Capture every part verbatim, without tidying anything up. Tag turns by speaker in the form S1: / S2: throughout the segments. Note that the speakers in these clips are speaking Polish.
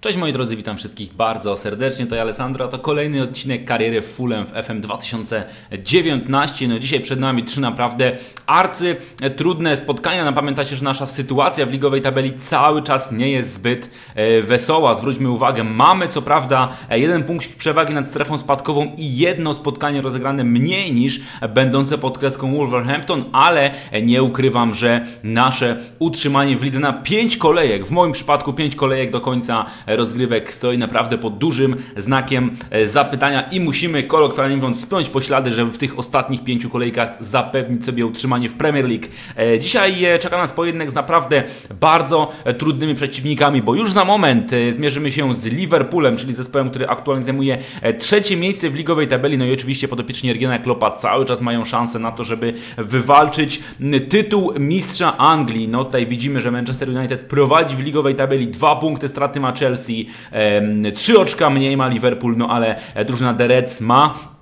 S1: Cześć moi drodzy, witam wszystkich bardzo serdecznie, to ja Alessandro, a to kolejny odcinek kariery w Fulham w F M dwa tysiące dziewiętnaście. No dzisiaj przed nami trzy naprawdę arcy trudne spotkania. No pamiętacie, że nasza sytuacja w ligowej tabeli cały czas nie jest zbyt e, wesoła. Zwróćmy uwagę, mamy co prawda jeden punkt przewagi nad strefą spadkową i jedno spotkanie rozegrane mniej niż będące pod kreską Wolverhampton, ale nie ukrywam, że nasze utrzymanie w lidze na pięć kolejek, w moim przypadku pięć kolejek do końca rozgrywek stoi naprawdę pod dużym znakiem zapytania i musimy kolokwialnie mówiąc spiąć poślady, żeby w tych ostatnich pięciu kolejkach zapewnić sobie utrzymanie w Premier League. Dzisiaj czeka nas pojedynek z naprawdę bardzo trudnymi przeciwnikami, bo już za moment zmierzymy się z Liverpoolem, czyli zespołem, który aktualnie zajmuje trzecie miejsce w ligowej tabeli. No i oczywiście podopieczni Jurgena Kloppa cały czas mają szansę na to, żeby wywalczyć tytuł mistrza Anglii. No tutaj widzimy, że Manchester United prowadzi w ligowej tabeli, dwa punkty straty ma Chelsea, trzy oczka mniej ma Liverpool, no ale drużyna The Reds ma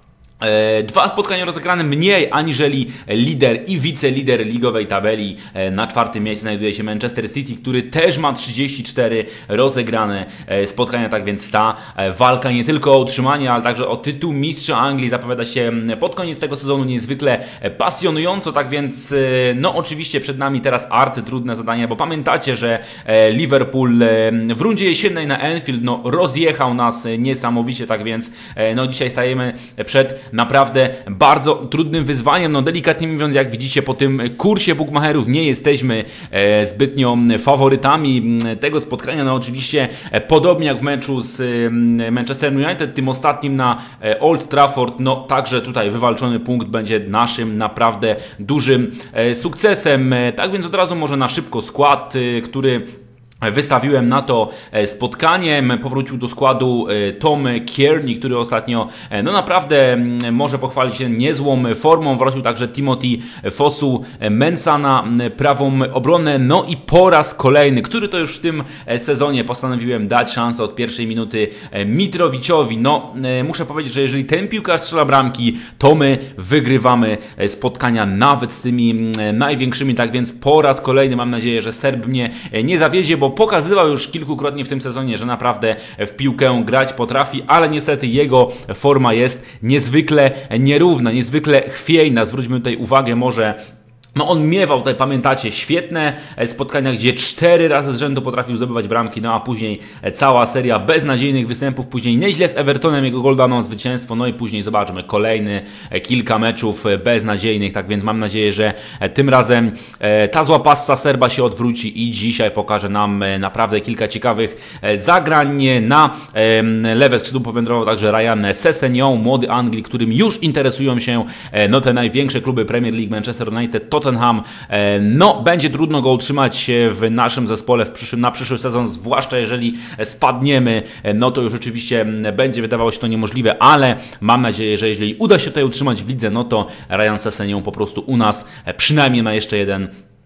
S1: dwa spotkania rozegrane mniej aniżeli lider i wicelider ligowej tabeli. Na czwartym miejscu znajduje się Manchester City, który też ma trzydzieści cztery rozegrane spotkania, tak więc ta walka nie tylko o utrzymanie, ale także o tytuł mistrza Anglii zapowiada się pod koniec tego sezonu niezwykle pasjonująco, tak więc no oczywiście przed nami teraz arcytrudne zadania, bo pamiętacie, że Liverpool w rundzie jesiennej na Anfield no rozjechał nas niesamowicie, tak więc no dzisiaj stajemy przed naprawdę bardzo trudnym wyzwaniem. No delikatnie mówiąc, jak widzicie po tym kursie bookmacherów nie jesteśmy e, zbytnio faworytami tego spotkania. No oczywiście e, podobnie jak w meczu z e, Manchester United, tym ostatnim na e, Old Trafford, no także tutaj wywalczony punkt będzie naszym naprawdę dużym e, sukcesem. E, tak więc od razu może na szybko skład, e, który wystawiłem na to spotkanie. Powrócił do składu Tom Kearney, który ostatnio no naprawdę może pochwalić się niezłą formą. Wrócił także Timothy Fosu Mensah na prawą obronę. No i po raz kolejny, który to już w tym sezonie postanowiłem dać szansę od pierwszej minuty Mitroviciowi. No muszę powiedzieć, że jeżeli ten piłkarz strzela bramki, to my wygrywamy spotkania nawet z tymi największymi. Tak więc po raz kolejny mam nadzieję, że Serb mnie nie zawiedzie, bo pokazywał już kilkukrotnie w tym sezonie, że naprawdę w piłkę grać potrafi, ale niestety jego forma jest niezwykle nierówna, niezwykle chwiejna. Zwróćmy tutaj uwagę może. No on miewał tutaj, pamiętacie, świetne spotkania, gdzie cztery razy z rzędu potrafił zdobywać bramki, no a później cała seria beznadziejnych występów, później nieźle z Evertonem, jego gol dał nam zwycięstwo, no i później zobaczmy kolejny kilka meczów beznadziejnych, tak więc mam nadzieję, że tym razem ta zła passa Serba się odwróci i dzisiaj pokaże nam naprawdę kilka ciekawych zagrań. Na lewe skrzydło powędrował także Ryan Sessegnon, młody Anglik, którym już interesują się no te największe kluby Premier League, Manchester United, Tottenham. No, będzie trudno go utrzymać w naszym zespole w przyszłym, na przyszły sezon, zwłaszcza jeżeli spadniemy, no to już oczywiście będzie wydawało się to niemożliwe, ale mam nadzieję, że jeżeli uda się tutaj utrzymać w lidze, no to Ryan Sessegnon po prostu u nas przynajmniej na jeszcze jeden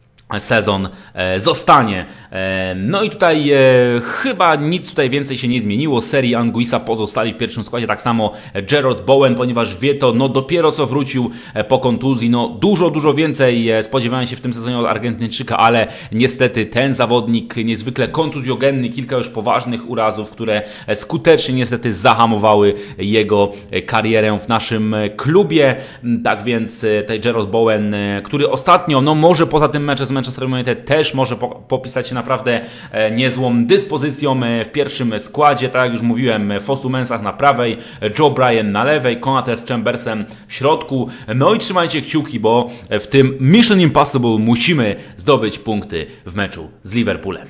S1: sezon e, zostanie. E, no i tutaj e, chyba nic tutaj więcej się nie zmieniło. Seri Anguissa pozostali w pierwszym składzie, tak samo Jarrod Bowen, ponieważ wie to, no dopiero co wrócił e, po kontuzji, no dużo, dużo więcej e, spodziewałem się w tym sezonie od Argentyńczyka, ale niestety ten zawodnik niezwykle kontuzjogenny, kilka już poważnych urazów, które skutecznie niestety zahamowały jego karierę w naszym klubie. Tak więc e, tutaj Jarrod Bowen, e, który ostatnio, no może poza tym meczem z Manchester United też może po, popisać się naprawdę e, niezłą dyspozycją e, w pierwszym składzie. Tak jak już mówiłem, Fosu Mensah na prawej, Joe Bryan na lewej, Konaté z Chambersem w środku. No i trzymajcie kciuki, bo w tym Mission Impossible musimy zdobyć punkty w meczu z Liverpoolem.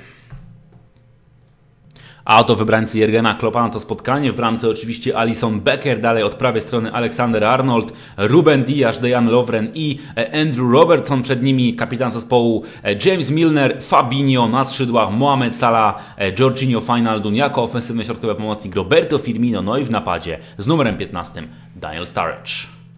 S1: A oto wybrańcy Jurgena Kloppa na to spotkanie. W bramce oczywiście Alisson Becker, dalej od prawej strony Alexander Arnold, Ruben Dias, Dejan Lovren i Andrew Robertson. Przed nimi kapitan zespołu James Milner, Fabinho na skrzydłach, Mohamed Salah, Jorginho Wijnaldum jako ofensywny środkowy pomocnik, Roberto Firmino, no i w napadzie z numerem piętnastym Daniel Sturridge.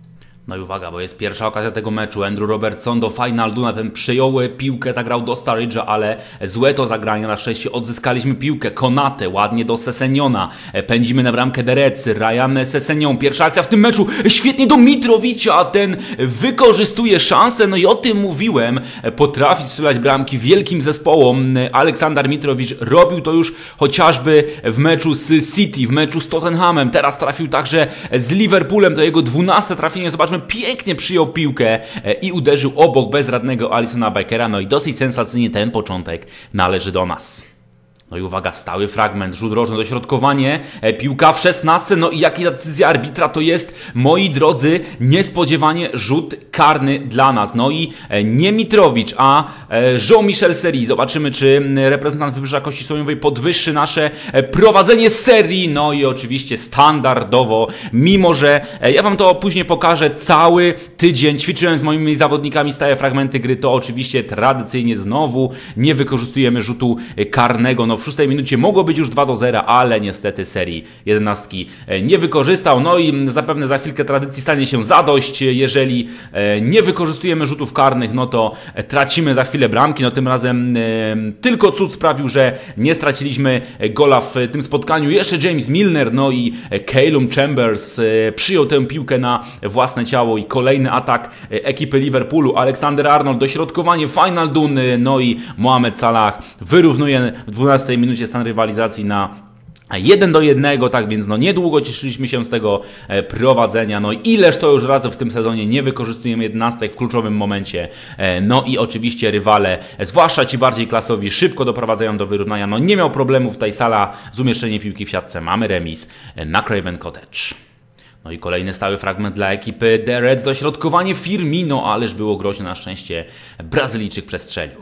S1: No i uwaga, bo jest pierwsza okazja tego meczu. Andrew Robertson do Final Duna, ten przejął piłkę, zagrał do Sturridge'a, ale złe to zagranie. Na szczęście odzyskaliśmy piłkę. Konate ładnie do Sessegniona. Pędzimy na bramkę Derec. Ryan Sessegnon. Pierwsza akcja w tym meczu. Świetnie do Mitrowicza. Ten wykorzystuje szansę. No i o tym mówiłem. Potrafi strzelać bramki wielkim zespołom. Aleksander Mitrowicz robił to już chociażby w meczu z City, w meczu z Tottenhamem. Teraz trafił także z Liverpoolem. To jego dwunaste trafienie. Zobaczmy, pięknie przyjął piłkę i uderzył obok bezradnego Alisona Beckera. No i dosyć sensacyjnie ten początek należy do nas. No i uwaga, stały fragment, rzut rożny, dośrodkowanie, piłka w szesnastce, no i jaka decyzja arbitra to jest, moi drodzy, niespodziewanie rzut karny dla nas. No i nie Mitrowicz, a Jean-Michel Seri. Zobaczymy, czy reprezentant Wybrzeża Kości Słoniowej podwyższy nasze prowadzenie z serii. No i oczywiście standardowo, mimo że ja wam to później pokażę, cały tydzień ćwiczyłem z moimi zawodnikami stałe fragmenty gry, to oczywiście tradycyjnie znowu nie wykorzystujemy rzutu karnego. No w szóstej minucie mogło być już dwa do zera, ale niestety serii jedenastki nie wykorzystał. No i zapewne za chwilkę tradycji stanie się zadość. Jeżeli nie wykorzystujemy rzutów karnych, no to tracimy za chwilę bramki. No tym razem tylko cud sprawił, że nie straciliśmy gola w tym spotkaniu. Jeszcze James Milner, no i Calum Chambers przyjął tę piłkę na własne ciało i kolejny atak ekipy Liverpoolu. Alexander Arnold, dośrodkowanie, Final Dun, no i Mohamed Salah wyrównuje w dwunastej minucie stan rywalizacji na jeden do jednego, tak więc no niedługo cieszyliśmy się z tego prowadzenia. No ileż to już razy w tym sezonie nie wykorzystujemy jedenastek w kluczowym momencie. No i oczywiście rywale, zwłaszcza ci bardziej klasowi, szybko doprowadzają do wyrównania. No nie miał problemów tutaj Salah z umieszczeniem piłki w siatce. Mamy remis na Craven Cottage. No i kolejny stały fragment dla ekipy The Reds, dośrodkowanie Firmino, ależ było groźne, na szczęście Brazylijczyk przestrzelił.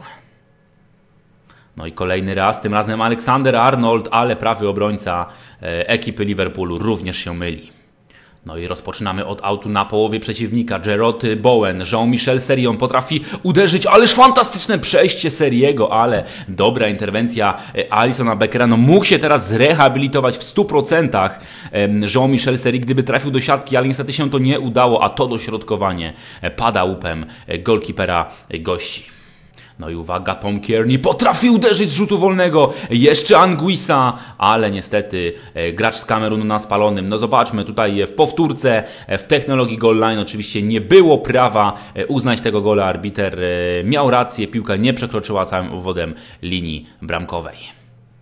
S1: No i kolejny raz, tym razem Alexander Arnold, ale prawy obrońca e, ekipy Liverpoolu również się myli. No i rozpoczynamy od autu na połowie przeciwnika. Jarrod Bowen, Jean-Michel Seri, on potrafi uderzyć, ależ fantastyczne przejście Seriego, ale dobra interwencja Alisona Beckera. No mógł się teraz zrehabilitować w stu procentach Jean-Michel Seri, gdyby trafił do siatki, ale niestety się to nie udało, a to dośrodkowanie pada łupem golkipera gości. No i uwaga, Tom Kearney potrafi uderzyć z rzutu wolnego, jeszcze Anguissa, ale niestety e, gracz z Kamerunu na spalonym. No zobaczmy, tutaj w powtórce, e, w technologii goal line oczywiście nie było prawa e, uznać tego gola. Arbiter e, miał rację, piłka nie przekroczyła całym obwodem linii bramkowej.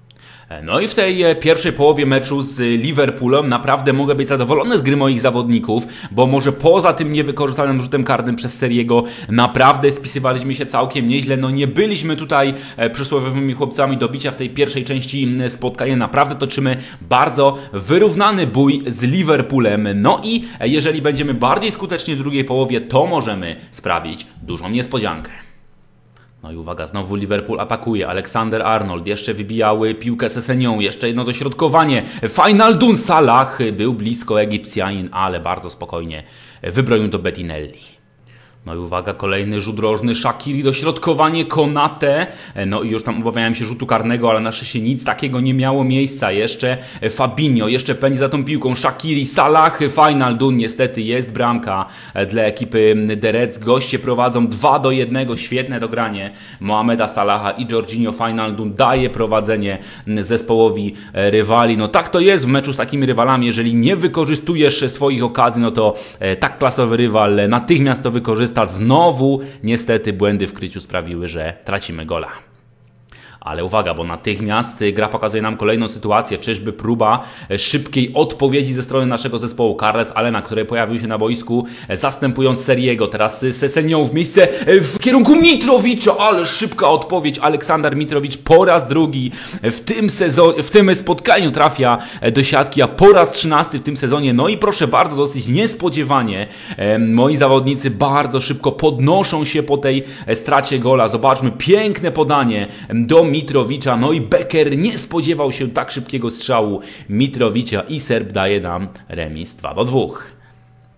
S1: No i w tej pierwszej połowie meczu z Liverpoolem naprawdę mogę być zadowolony z gry moich zawodników, bo może poza tym niewykorzystanym rzutem karnym przez Seriego naprawdę spisywaliśmy się całkiem nieźle. No nie byliśmy tutaj przysłowiowymi chłopcami do bicia w tej pierwszej części spotkania. Naprawdę toczymy bardzo wyrównany bój z Liverpoolem. No i jeżeli będziemy bardziej skuteczni w drugiej połowie, to możemy sprawić dużą niespodziankę. No i uwaga, znowu Liverpool atakuje. Alexander Arnold jeszcze wybijały piłkę Sessegnon, jeszcze jedno dośrodkowanie. Final Dun, Salah był blisko, Egipcjanin, ale bardzo spokojnie wybronił to Bettinelli. No i uwaga, kolejny rzut rożny, Shaqiri, dośrodkowanie, Konate. No i już tam obawiałem się rzutu karnego, ale na szczęście nic takiego nie miało miejsca. Jeszcze Fabinho, jeszcze pędzi za tą piłką, Shaqiri, Salah, Final Dun. Niestety jest bramka dla ekipy The Reds. Goście prowadzą dwa do jednego, świetne dogranie Mohameda Salaha i Jorginho. Final Dun daje prowadzenie zespołowi rywali. No tak to jest w meczu z takimi rywalami, jeżeli nie wykorzystujesz swoich okazji, no to tak klasowy rywal natychmiast to wykorzysta. Znowu niestety błędy w kryciu sprawiły, że tracimy gola. Ale uwaga, bo natychmiast gra pokazuje nam kolejną sytuację. Czyżby próba szybkiej odpowiedzi ze strony naszego zespołu. Carles Allena, który pojawił się na boisku, zastępując Seriego. Teraz Sessegnon w miejsce w kierunku Mitrowicza, ale szybka odpowiedź. Aleksander Mitrowicz po raz drugi w tym sezonie, w tym spotkaniu trafia do siatki, a po raz trzynasty w tym sezonie. No i proszę bardzo, dosyć niespodziewanie moi zawodnicy bardzo szybko podnoszą się po tej stracie gola. Zobaczmy, piękne podanie do Mitrowicza, no i Becker nie spodziewał się tak szybkiego strzału Mitrowicza i Serb daje nam remis dwa do dwóch.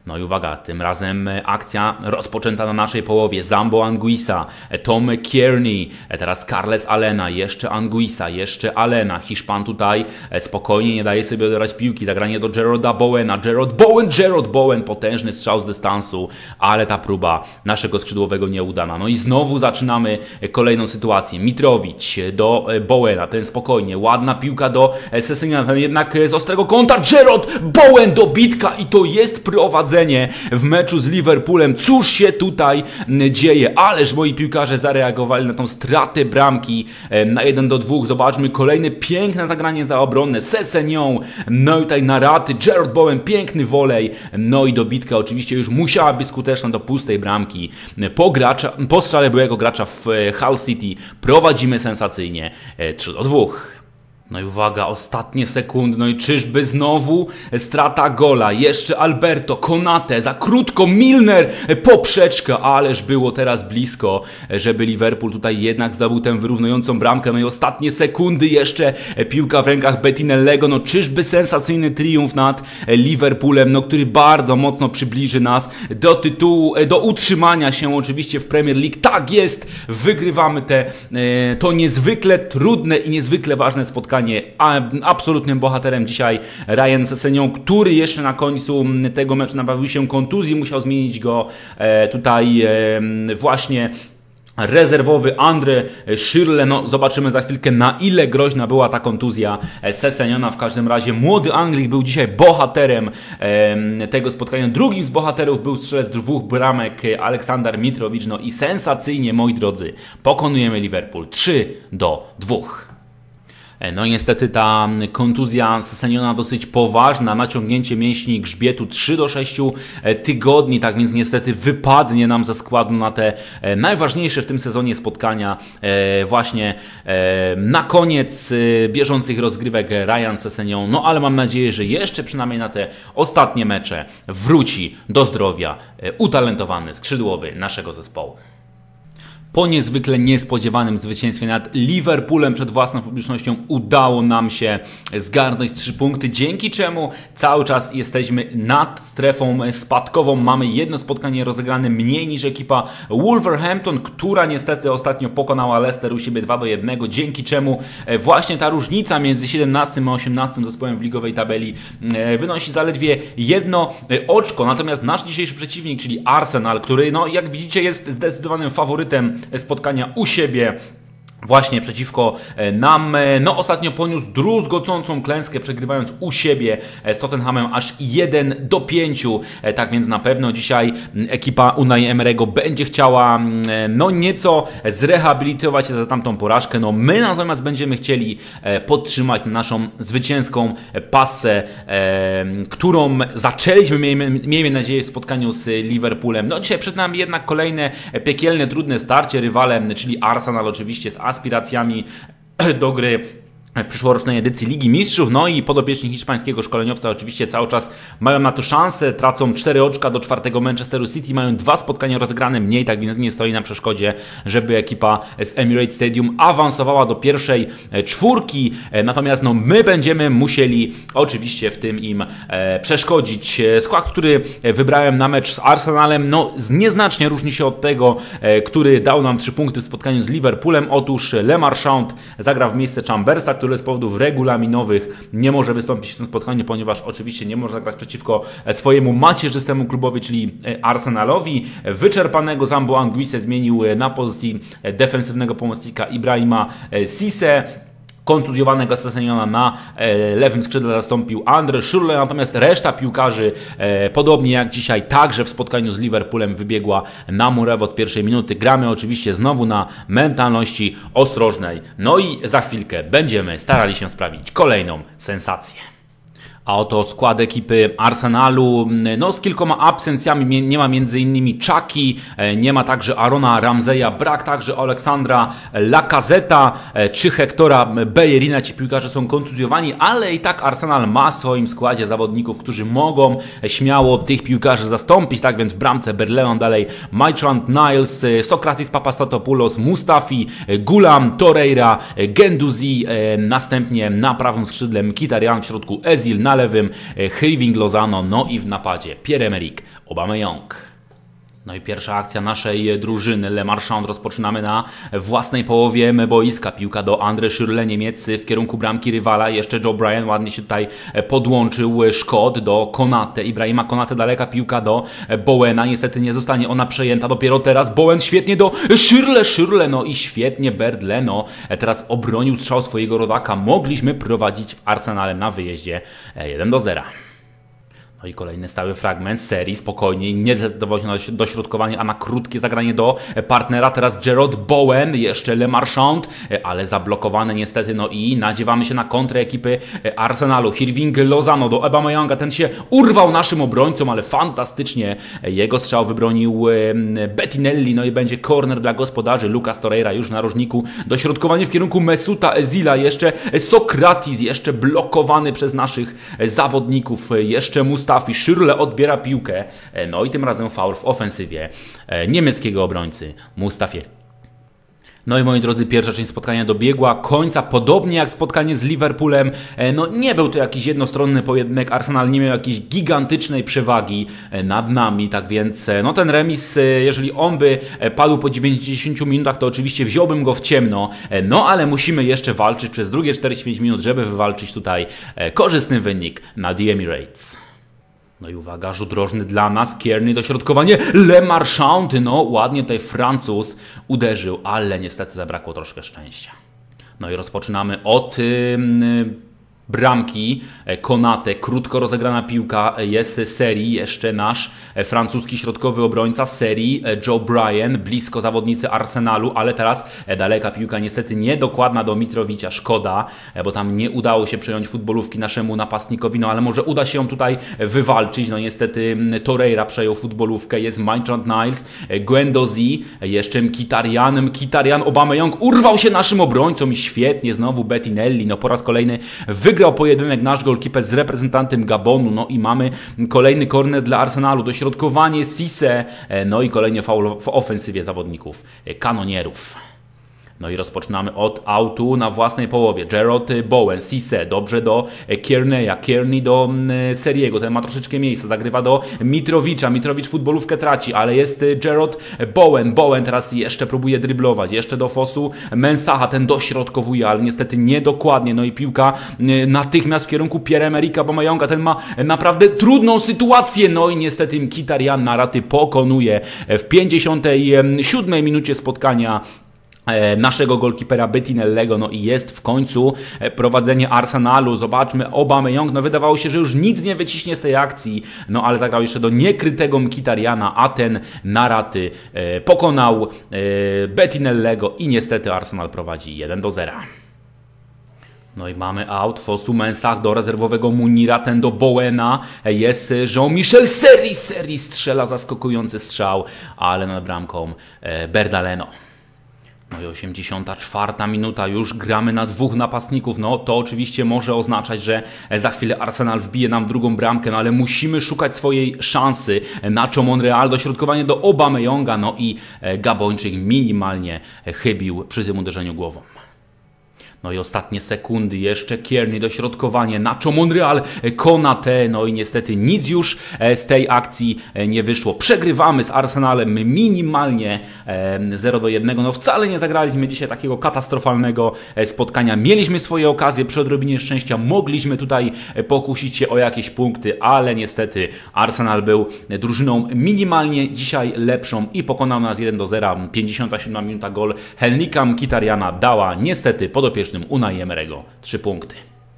S1: No i uwaga, tym razem akcja rozpoczęta na naszej połowie. Zambo Anguissa, Tom Kearney, teraz Carles Alena, jeszcze Anguissa, jeszcze Alena. Hiszpan tutaj spokojnie nie daje sobie odebrać piłki. Zagranie do Jarroda Bowena. Jarrod Bowen, Jarrod Bowen, potężny strzał z dystansu, ale ta próba naszego skrzydłowego nieudana. No i znowu zaczynamy kolejną sytuację. Mitrowicz do Bowena, ten spokojnie, ładna piłka do Sessegniona, ten jednak z ostrego kąta. Jarrod Bowen, dobitka i to jest prowadzenie w meczu z Liverpoolem. Cóż się tutaj dzieje? Ależ moi piłkarze zareagowali na tą stratę bramki na jeden do dwóch. Zobaczmy kolejne piękne zagranie za obronne. Sessegnon, no i tutaj na raty. Jarrod Bowen, piękny wolej. No i dobitka oczywiście już musiała być skuteczna do pustej bramki. Po, gracza, po strzale byłego gracza w Hull City prowadzimy sensacyjnie trzy do dwóch. No i uwaga, ostatnie sekundy, no i czyżby znowu strata gola, jeszcze Alberto, Konate, za krótko, Milner, poprzeczka, ależ było teraz blisko, żeby Liverpool tutaj jednak zdobył tę wyrównującą bramkę, no i ostatnie sekundy, jeszcze piłka w rękach Bettinellego, no czyżby sensacyjny triumf nad Liverpoolem, no który bardzo mocno przybliży nas do tytułu, do utrzymania się oczywiście w Premier League, tak jest, wygrywamy te, to niezwykle trudne i niezwykle ważne spotkanie. A absolutnym bohaterem dzisiaj Ryan Sessegnon, który jeszcze na końcu tego meczu nabawił się kontuzji, musiał zmienić go e, tutaj e, właśnie rezerwowy Andre Schürrle. No zobaczymy za chwilkę, na ile groźna była ta kontuzja Sessegnona. W każdym razie młody Anglik był dzisiaj bohaterem e, tego spotkania. Drugim z bohaterów był strzelec dwóch bramek Aleksander Mitrowicz. No i sensacyjnie, moi drodzy, pokonujemy Liverpool trzy do dwóch. No i niestety ta kontuzja Sessegnona dosyć poważna, naciągnięcie mięśni grzbietu trzy do sześciu tygodni, tak więc niestety wypadnie nam ze składu na te najważniejsze w tym sezonie spotkania. Właśnie na koniec bieżących rozgrywek Ryan Sessegnon, no ale mam nadzieję, że jeszcze przynajmniej na te ostatnie mecze wróci do zdrowia utalentowany skrzydłowy naszego zespołu. Po niezwykle niespodziewanym zwycięstwie nad Liverpoolem przed własną publicznością udało nam się zgarnąć trzy punkty, dzięki czemu cały czas jesteśmy nad strefą spadkową. Mamy jedno spotkanie rozegrane mniej niż ekipa Wolverhampton, która niestety ostatnio pokonała Leicester u siebie dwa do jednego, dzięki czemu właśnie ta różnica między siedemnastym a osiemnastym zespołem w ligowej tabeli wynosi zaledwie jedno oczko. Natomiast nasz dzisiejszy przeciwnik, czyli Arsenal, który no jak widzicie jest zdecydowanym faworytem spotkania u siebie właśnie przeciwko nam, no ostatnio poniósł druzgocącą klęskę, przegrywając u siebie z Tottenhamem aż jeden do pięciu, tak więc na pewno dzisiaj ekipa Unai Emery'ego będzie chciała no nieco zrehabilitować się za tamtą porażkę, no my natomiast będziemy chcieli podtrzymać naszą zwycięską passę, którą zaczęliśmy, miejmy, miejmy nadzieję, w spotkaniu z Liverpoolem. No dzisiaj przed nami jednak kolejne piekielne, trudne starcie, rywalem, czyli Arsenal oczywiście z aspiracjami do gry w przyszłorocznej edycji Ligi Mistrzów, no i podopieczni hiszpańskiego szkoleniowca oczywiście cały czas mają na to szansę, tracą cztery oczka do czwartego Manchesteru City, mają dwa spotkania rozegrane mniej, tak więc nie stoi na przeszkodzie, żeby ekipa z Emirates Stadium awansowała do pierwszej czwórki, natomiast no my będziemy musieli oczywiście w tym im e, przeszkodzić. Skład, który wybrałem na mecz z Arsenalem, no nieznacznie różni się od tego, e, który dał nam trzy punkty w spotkaniu z Liverpoolem. Otóż Le Marchand zagra w miejsce Chambersa, który z powodów regulaminowych nie może wystąpić w tym spotkaniu, ponieważ oczywiście nie może zagrać przeciwko swojemu macierzystemu klubowi, czyli Arsenalowi. Wyczerpanego Zambo Anguissę zmienił na pozycji defensywnego pomocnika Ibrahima Cissé. Kontuzjowanego Sessegnona na e, lewym skrzydle zastąpił Andre Schürrle, natomiast reszta piłkarzy, e, podobnie jak dzisiaj, także w spotkaniu z Liverpoolem wybiegła na murawę od pierwszej minuty. Gramy oczywiście znowu na mentalności ostrożnej. No i za chwilkę będziemy starali się sprawić kolejną sensację. A oto skład ekipy Arsenalu, no z kilkoma absencjami, nie ma między innymi Chucky, nie ma także Arona Ramseya, brak także Aleksandra Lacazeta czy Hectora Bellerina. Ci piłkarze są kontuzjowani, ale i tak Arsenal ma w swoim składzie zawodników, którzy mogą śmiało tych piłkarzy zastąpić. Tak więc w bramce Berleon, dalej Maitland Niles, Sokratis Papastatopoulos, Mustafi, Gulam, Torreira, Guendouzi, następnie na prawym skrzydle Mkhitaryan, w środku Ezil, na na lewym Hirving Lozano, no i w napadzie Pierre-Emerick Aubameyang. No i pierwsza akcja naszej drużyny, Le Marchand, rozpoczynamy na własnej połowie boiska. Piłka do André Schürrle, Niemiec w kierunku bramki rywala. Jeszcze Joe Bryan ładnie się tutaj podłączył. Szkod do Konate, Ibrahima Konate, daleka piłka do Bowena. Niestety nie zostanie ona przejęta dopiero teraz. Bowen świetnie do Schürrle, Schürrle, no i świetnie Bernd Leno teraz obronił strzał swojego rodaka. Mogliśmy prowadzić w Arsenalem na wyjeździe jeden do zera. No i kolejny stały fragment serii, spokojnie, nie zdecydował się na dośrodkowanie, a na krótkie zagranie do partnera. Teraz Jarrod Bowen, jeszcze Le Marchand, ale zablokowane niestety. No i nadziewamy się na kontrę ekipy Arsenalu. Hirving Lozano do Aubameyanga, ten się urwał naszym obrońcom, ale fantastycznie jego strzał wybronił Bettinelli. No i będzie corner dla gospodarzy. Lucas Torreira już w narożniku. Dośrodkowanie w kierunku Mesuta Özila, jeszcze Sokratis, jeszcze blokowany przez naszych zawodników, jeszcze Mustafi. Schürrle odbiera piłkę, no i tym razem faul w ofensywie niemieckiego obrońcy Mustafiego. No i moi drodzy, pierwsza część spotkania dobiegła końca, podobnie jak spotkanie z Liverpoolem. No nie był to jakiś jednostronny pojedynek, Arsenal nie miał jakiejś gigantycznej przewagi nad nami, tak więc no ten remis, jeżeli on by padł po dziewięćdziesięciu minutach, to oczywiście wziąłbym go w ciemno, no ale musimy jeszcze walczyć przez drugie czterdzieści pięć minut, żeby wywalczyć tutaj korzystny wynik na The Emirates. No i uwaga, rzut rożny dla nas, Kearney, dośrodkowanie, Le Marchand, no ładnie tutaj Francuz uderzył, ale niestety zabrakło troszkę szczęścia. No i rozpoczynamy od yy, bramki Konate, krótko rozegrana piłka jest z serii, jeszcze nasz francuski środkowy obrońca z serii Joe Bryan, blisko zawodnicy Arsenalu, ale teraz daleka piłka, niestety niedokładna do Mitrowicza, szkoda, bo tam nie udało się przejąć futbolówki naszemu napastnikowi, no ale może uda się ją tutaj wywalczyć. No niestety Torreira przejął futbolówkę, jest Maitland-Niles, Guendouzi, jeszcze Mkhitaryan, Mkhitaryan, Aubameyang urwał się naszym obrońcom i świetnie, znowu Bettinelli, no po raz kolejny wygrał pojedynek nasz golkiper z reprezentantem Gabonu, no i mamy kolejny korner dla Arsenalu, dośrodkowanie Cisse, no i kolejny faul w ofensywie zawodników kanonierów. No i rozpoczynamy od autu na własnej połowie. Jarrod Bowen, Cisse, dobrze do Kearneya, Kearney do Seriego, ten ma troszeczkę miejsca, zagrywa do Mitrowicza, Mitrowicz futbolówkę traci, ale jest Jarrod Bowen, Bowen teraz jeszcze próbuje dryblować, jeszcze do Fosu Mensaha, ten dośrodkowuje, ale niestety niedokładnie, no i piłka natychmiast w kierunku Pierre-Emerick Aubameyanga, ten ma naprawdę trudną sytuację, no i niestety Mkhitaryan na raty pokonuje w pięćdziesiątej siódmej minucie spotkania naszego golkipera Bettinellego, no i jest w końcu prowadzenie Arsenalu. Zobaczmy, Aubameyang, no wydawało się, że już nic nie wyciśnie z tej akcji, no ale zagrał jeszcze do niekrytego Mkhitarjana, a ten na raty e, pokonał e, Bettinellego i niestety Arsenal prowadzi jeden do zera. No i mamy out, Fosu Mensah do rezerwowego Munira, ten do Bowena, jest Jean-Michel Seri, Seri strzela zaskakujący strzał, ale nad bramką e, Bernd Leno. No i osiemdziesiąta czwarta minuta, już gramy na dwóch napastników, no to oczywiście może oznaczać, że za chwilę Arsenal wbije nam drugą bramkę, no ale musimy szukać swojej szansy. Nacho Monreal, dośrodkowanie do Aubameyanga, no i Gabończyk minimalnie chybił przy tym uderzeniu głową. No i ostatnie sekundy, jeszcze Kearney, dośrodkowanie, Nacho Monreal, Konate, no i niestety nic już z tej akcji nie wyszło. Przegrywamy z Arsenalem minimalnie zero do jednego, no wcale nie zagraliśmy dzisiaj takiego katastrofalnego spotkania. Mieliśmy swoje okazje, przy odrobinie szczęścia mogliśmy tutaj pokusić się o jakieś punkty, ale niestety Arsenal był drużyną minimalnie dzisiaj lepszą i pokonał nas jeden do zera. pięćdziesiąta siódma minuta, gol Henrika Mkhitarjana dała niestety podopiecznym Unai Emery'ego trzy punkty.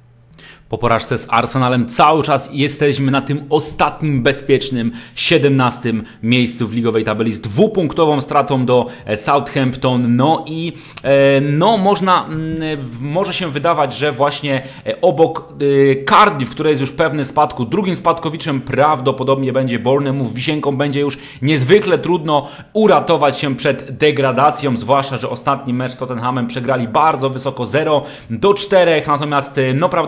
S1: Po porażce z Arsenalem cały czas jesteśmy na tym ostatnim bezpiecznym siedemnastym miejscu w ligowej tabeli z dwupunktową stratą do Southampton. No i e, no można, m, może się wydawać, że właśnie obok e, Cardiff, które jest już pewny spadku, drugim spadkowiczem prawdopodobnie będzie Bournemouth, wisienką będzie już niezwykle trudno uratować się przed degradacją, zwłaszcza że ostatni mecz z Tottenhamem przegrali bardzo wysoko zero do czterech, natomiast no prawdopodobnie to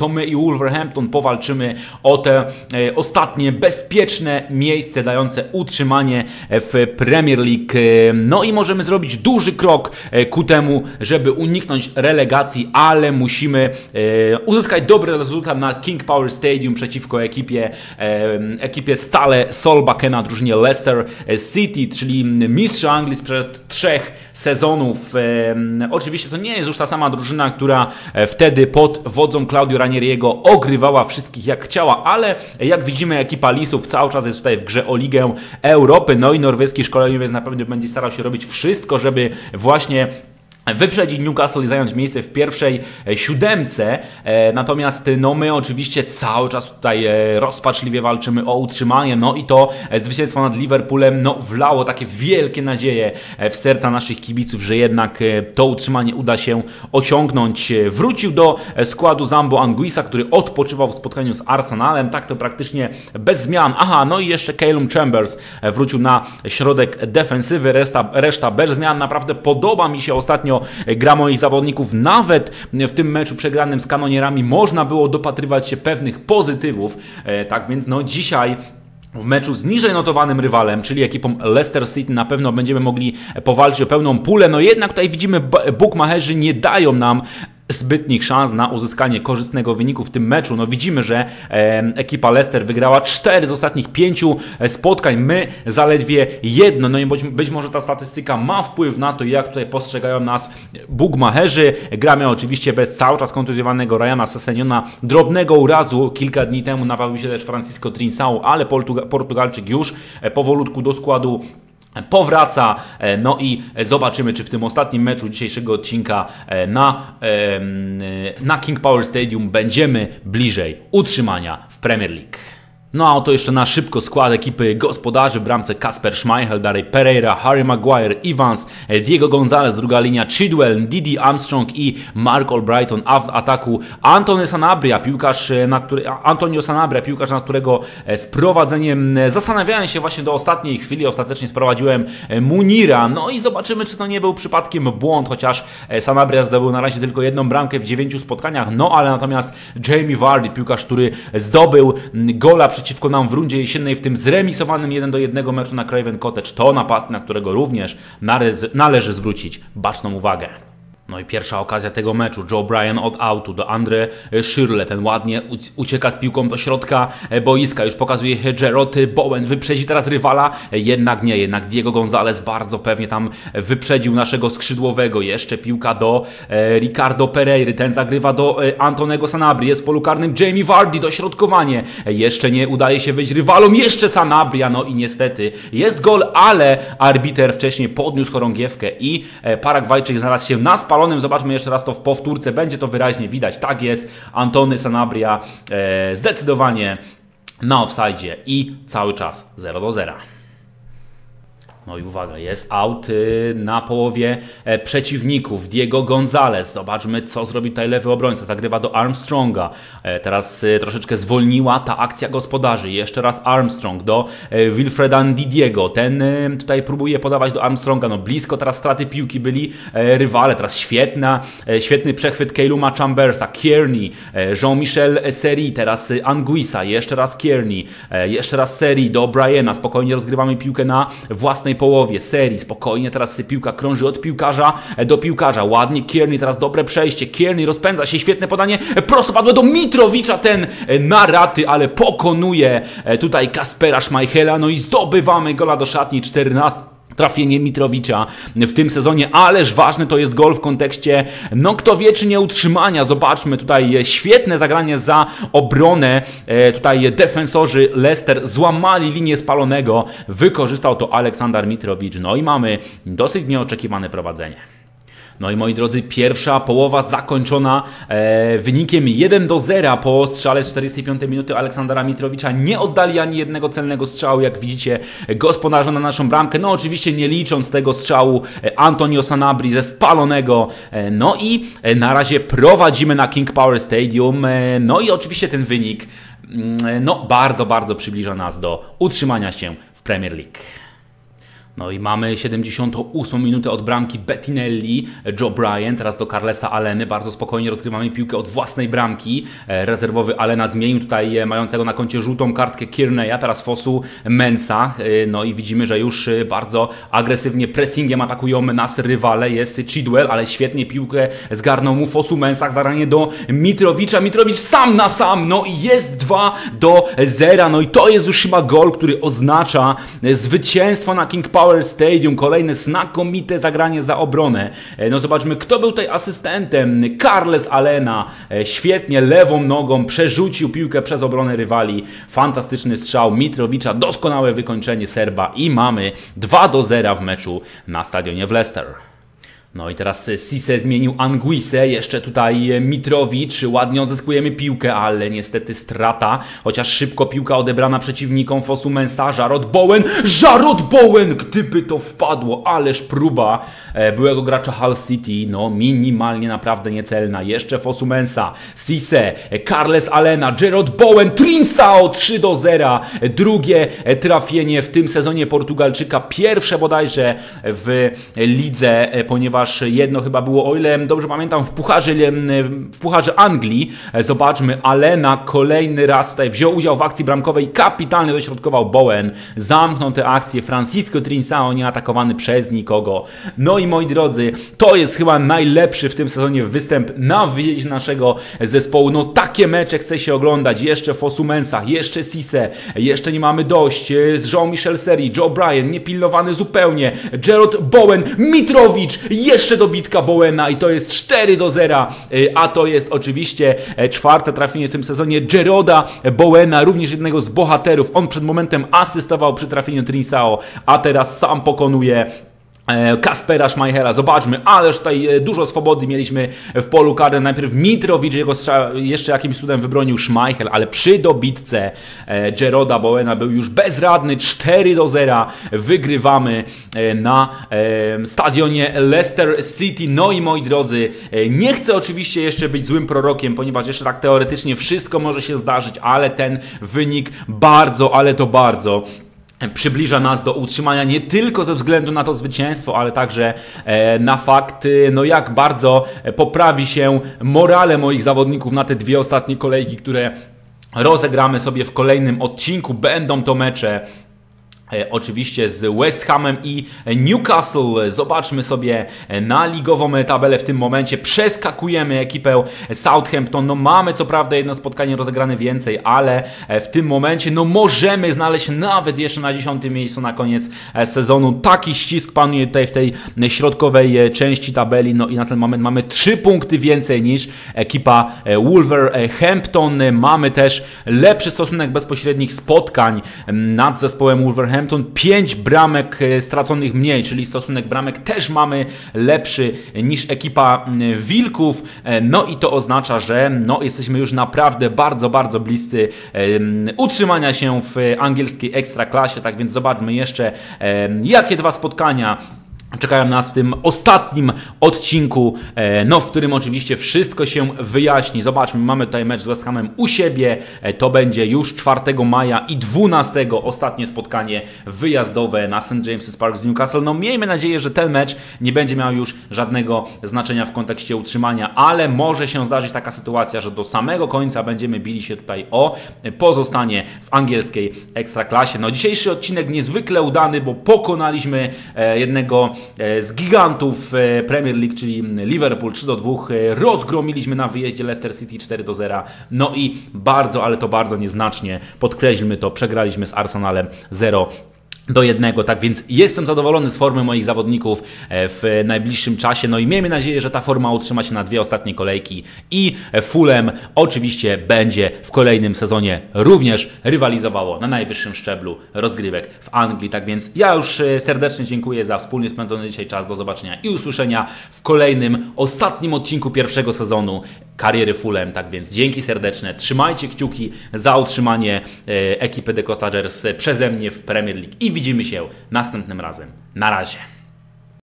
S1: no my i Wolverhampton powalczymy o te e, ostatnie bezpieczne miejsce dające utrzymanie w Premier League. No i możemy zrobić duży krok ku temu, żeby uniknąć relegacji, ale musimy e, uzyskać dobry rezultat na King Power Stadium przeciwko ekipie, e, ekipie stale Solbakkena, drużynie Leicester City, czyli mistrza Anglii sprzed trzech sezonów. E, oczywiście to nie jest już ta sama drużyna, która wtedy pod wodzą Claudio Ranieriego ogrywała wszystkich jak chciała, ale jak widzimy, ekipa Lisów cały czas jest tutaj w grze o Ligę Europy, no i norweski szkoleniowiec na pewno będzie starał się robić wszystko, żeby właśnie wyprzedzić Newcastle i zająć miejsce w pierwszej siódemce. E, natomiast no my oczywiście cały czas tutaj e, rozpaczliwie walczymy o utrzymanie, no i to e, zwycięstwo nad Liverpoolem no wlało takie wielkie nadzieje w serca naszych kibiców, że jednak e, to utrzymanie uda się osiągnąć. E, wrócił do składu Zambo Anguissa, który odpoczywał w spotkaniu z Arsenalem, tak to praktycznie bez zmian. Aha, no i jeszcze Calum Chambers wrócił na środek defensywy, reszta, reszta bez zmian. Naprawdę podoba mi się ostatnio gra moich zawodników. Nawet w tym meczu przegranym z Kanonierami można było dopatrywać się pewnych pozytywów. Tak więc no dzisiaj w meczu z niżej notowanym rywalem, czyli ekipą Leicester City, na pewno będziemy mogli powalczyć o pełną pulę. No jednak tutaj widzimy, bookmacherzy nie dają nam zbytnich szans na uzyskanie korzystnego wyniku w tym meczu. No widzimy, że e, ekipa Leicester wygrała cztery z ostatnich pięciu spotkań, my zaledwie jedno. No i być, być może ta statystyka ma wpływ na to, jak tutaj postrzegają nas bookmacherzy. Gramy oczywiście bez cały czas kontuzjowanego Ryana Sessegniona, drobnego urazu. Kilka dni temu nabawił się też Francisco Trincão, ale Portuga Portugalczyk już powolutku do składu powraca, no i zobaczymy, czy w tym ostatnim meczu dzisiejszego odcinka na, na King Power Stadium będziemy bliżej utrzymania w Premier League. No a oto jeszcze na szybko skład ekipy gospodarzy w bramce: Kasper Schmeichel, Daryl Pereira, Harry Maguire, Evans, Diego Gonzalez, druga linia Chidwell, Didi Armstrong i Mark Albrighton, a w ataku Antony Sanabria, piłkarz, na który, Antonio Sanabria, piłkarz, na którego sprowadzeniem zastanawiałem się właśnie do ostatniej chwili. Ostatecznie sprowadziłem Munira, no i zobaczymy, czy to nie był przypadkiem błąd, chociaż Sanabria zdobył na razie tylko jedną bramkę w dziewięciu spotkaniach, no ale natomiast Jamie Vardy, piłkarz, który zdobył gola przeciwko nam w rundzie jesiennej w tym zremisowanym jeden do jednego meczu na Craven Cottage, to napastnik, na którego również należy zwrócić baczną uwagę. No i pierwsza okazja tego meczu. Joe Bryan od autu do Andre Schürrle. Ten ładnie ucieka z piłką do środka boiska. Już pokazuje się Jarrod Bowen. Wyprzedzi teraz rywala. Jednak nie. Jednak Diego Gonzalez bardzo pewnie tam wyprzedził naszego skrzydłowego. Jeszcze piłka do e, Ricardo Pereiry. Ten zagrywa do e, Antonego Sanabry. Jest w polu karnym Jamie Vardy. Dośrodkowanie. E, jeszcze nie udaje się wyjść rywalom. Jeszcze Sanabria. No i niestety jest gol, ale arbiter wcześniej podniósł chorągiewkę i e, Paragwajczyk znalazł się na spalonym. Zobaczmy jeszcze raz to w powtórce, będzie to wyraźnie widać. Tak jest, Antony Sanabria e, zdecydowanie na offside i cały czas zero do zera. No i uwaga, jest out na połowie przeciwników. Diego Gonzalez. Zobaczmy, co zrobi tutaj lewy obrońca. Zagrywa do Armstronga. Teraz troszeczkę zwolniła ta akcja gospodarzy. Jeszcze raz Armstrong do Wilfreda Ndidiego. Ten tutaj próbuje podawać do Armstronga. No blisko teraz straty piłki byli rywale. Teraz świetna, świetny przechwyt Caluma Chambersa. Kearney, Jean-Michel Seri. Teraz Anguissa. Jeszcze raz Kearney. Jeszcze raz Seri do Bryana. Spokojnie rozgrywamy piłkę na własnej połowie serii. Spokojnie teraz piłka krąży od piłkarza do piłkarza. Ładnie Kearney, teraz dobre przejście. Kearney rozpędza się, świetne podanie. Prosto padło do Mitrowicza, ten na raty, ale pokonuje tutaj Kaspera Schmeichela. No i zdobywamy gola do szatni. czternaste trafienie Mitrowicza w tym sezonie, ależ ważny to jest gol w kontekście, no kto wie, czy nie utrzymania. Zobaczmy tutaj świetne zagranie za obronę. E, tutaj defensorzy Leicester złamali linię spalonego. Wykorzystał to Aleksander Mitrowicz. No i mamy dosyć nieoczekiwane prowadzenie. No i moi drodzy, pierwsza połowa zakończona e, wynikiem jeden do zera po strzale z czterdziestej piątej minuty Aleksandra Mitrowicza. Nie oddali ani jednego celnego strzału, jak widzicie, gospodarze na naszą bramkę. No oczywiście nie licząc tego strzału Antonio Sanabri ze spalonego. E, no i e, na razie prowadzimy na King Power Stadium. E, no i oczywiście ten wynik e, no bardzo, bardzo przybliża nas do utrzymania się w Premier League. No i mamy siedemdziesiątą ósmą minutę od bramki Bettinelli, Joe Bryan, teraz do Carlesa Alleny, bardzo spokojnie rozgrywamy piłkę od własnej bramki, rezerwowy Allena zmienił tutaj mającego na koncie żółtą kartkę Kearneya, teraz Fosu Mensah, no i widzimy, że już bardzo agresywnie pressingiem atakują nas rywale, jest Chidwell, ale świetnie piłkę zgarnął mu Fosu Mensah, zaranie do Mitrowicza, Mitrowicz sam na sam, no i jest dwa do zera, no i to jest już chyba gol, który oznacza zwycięstwo na King Power Stadium, kolejne znakomite zagranie za obronę. No zobaczmy, kto był tutaj asystentem. Carles Allena świetnie lewą nogą przerzucił piłkę przez obronę rywali. Fantastyczny strzał Mitrowicza, doskonałe wykończenie Serba i mamy dwa do zera w meczu na stadionie w Leicester. No i teraz Cisse zmienił Anguissę, jeszcze tutaj Mitrowicz, ładnie odzyskujemy piłkę, ale niestety strata, chociaż szybko piłka odebrana przeciwnikom Fosu Mensah, Jarrod Bowen, Jarrod Bowen, gdyby to wpadło, ależ próba byłego gracza Hull City, no minimalnie naprawdę niecelna, jeszcze Fosu Mensah, Cisse, Carles Allena, Jarrod Bowen, Trincao, trzy do zera, drugie trafienie w tym sezonie Portugalczyka, pierwsze bodajże w lidze, ponieważ jedno chyba było, o ile dobrze pamiętam, w pucharze, w pucharze Anglii. Zobaczmy, Allena kolejny raz tutaj wziął udział w akcji bramkowej, kapitalnie dośrodkował Bowen, zamknął tę akcję, Francisco Trincao nie atakowany przez nikogo. No i moi drodzy, to jest chyba najlepszy w tym sezonie występ na wyjeździe naszego zespołu. No takie mecze chce się oglądać, jeszcze Fosu Mensah, jeszcze Cisse, jeszcze nie mamy dość, Jean-Michel Seri, Joe Bryan, niepilnowany zupełnie, Jarrod Bowen, Mitrowicz, jeszcze dobitka Bowena i to jest cztery do zera, a to jest oczywiście czwarte trafienie w tym sezonie Jarroda Bowena, również jednego z bohaterów. On przed momentem asystował przy trafieniu Trincao, a teraz sam pokonuje Kaspera Schmeichela. Zobaczmy, ależ tutaj dużo swobody mieliśmy w polu karnym. Najpierw Mitrowicz, jego strzał jeszcze jakimś cudem wybronił Schmeichel, ale przy dobitce Jarroda Bowena był już bezradny. cztery do zera wygrywamy na stadionie Leicester City. No i moi drodzy, nie chcę oczywiście jeszcze być złym prorokiem, ponieważ jeszcze tak teoretycznie wszystko może się zdarzyć, ale ten wynik bardzo, ale to bardzo przybliża nas do utrzymania nie tylko ze względu na to zwycięstwo, ale także na fakt, no jak bardzo poprawi się morale moich zawodników na te dwie ostatnie kolejki, które rozegramy sobie w kolejnym odcinku. Będą to mecze oczywiście z West Hamem i Newcastle. Zobaczmy sobie na ligową tabelę w tym momencie. Przeskakujemy ekipę Southampton. No mamy co prawda jedno spotkanie rozegrane więcej, ale w tym momencie no możemy znaleźć nawet jeszcze na dziesiątym miejscu na koniec sezonu. Taki ścisk panuje tutaj w tej środkowej części tabeli. No i na ten moment mamy trzy punkty więcej niż ekipa Wolverhampton. Mamy też lepszy stosunek bezpośrednich spotkań nad zespołem Wolverhampton. pięć bramek straconych mniej, czyli stosunek bramek też mamy lepszy niż ekipa Wilków. No i to oznacza, że no jesteśmy już naprawdę bardzo, bardzo bliscy um, utrzymania się w angielskiej ekstraklasie. Tak więc zobaczmy jeszcze, um, jakie dwa spotkania czekają nas w tym ostatnim odcinku, no w którym oczywiście wszystko się wyjaśni. Zobaczmy, mamy tutaj mecz z West Hamem u siebie, to będzie już czwartego maja i dwunastego ostatnie spotkanie wyjazdowe na Saint James's Park z Newcastle. No miejmy nadzieję, że ten mecz nie będzie miał już żadnego znaczenia w kontekście utrzymania, ale może się zdarzyć taka sytuacja, że do samego końca będziemy bili się tutaj o pozostanie w angielskiej ekstraklasie. No dzisiejszy odcinek niezwykle udany, bo pokonaliśmy jednego z gigantów Premier League, czyli Liverpool trzy do dwóch. Rozgromiliśmy na wyjeździe Leicester City cztery do zera. No i bardzo, ale to bardzo nieznacznie, podkreślmy to, przegraliśmy z Arsenalem zero do jednego, tak więc jestem zadowolony z formy moich zawodników w najbliższym czasie, no i miejmy nadzieję, że ta forma utrzyma się na dwie ostatnie kolejki i Fulham oczywiście będzie w kolejnym sezonie również rywalizowało na najwyższym szczeblu rozgrywek w Anglii, tak więc ja już serdecznie dziękuję za wspólnie spędzony dzisiaj czas, do zobaczenia i usłyszenia w kolejnym, ostatnim odcinku pierwszego sezonu kariery Fulham, tak więc dzięki serdeczne, trzymajcie kciuki za utrzymanie ekipy The Cottagers przeze mnie w Premier League i widzimy się następnym razem. Na razie.